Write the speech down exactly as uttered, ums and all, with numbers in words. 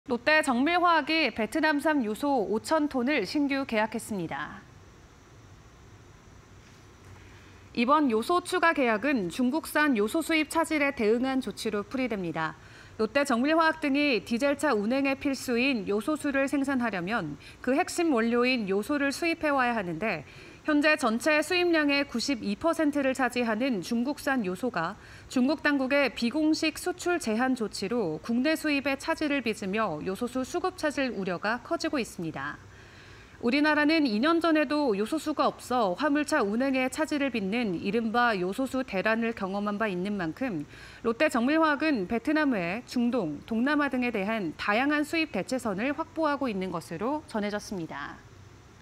롯데 정밀화학이 베트남산 요소 오천 톤을 신규 계약했습니다. 이번 요소 추가 계약은 중국산 요소 수입 차질에 대응한 조치로 풀이됩니다. 롯데 정밀화학 등이 디젤차 운행에 필수인 요소수를 생산하려면 그 핵심 원료인 요소를 수입해와야 하는데 현재 전체 수입량의 구십이 퍼센트를 차지하는 중국산 요소가 중국 당국의 비공식 수출 제한 조치로 국내 수입에 차질을 빚으며 요소수 수급 차질 우려가 커지고 있습니다. 우리나라는 이 년 전에도 요소수가 없어 화물차 운행에 차질을 빚는 이른바 요소수 대란을 경험한 바 있는 만큼 롯데 정밀화학은 베트남 외 중동, 동남아 등에 대한 다양한 수입 대체선을 확보하고 있는 것으로 전해졌습니다.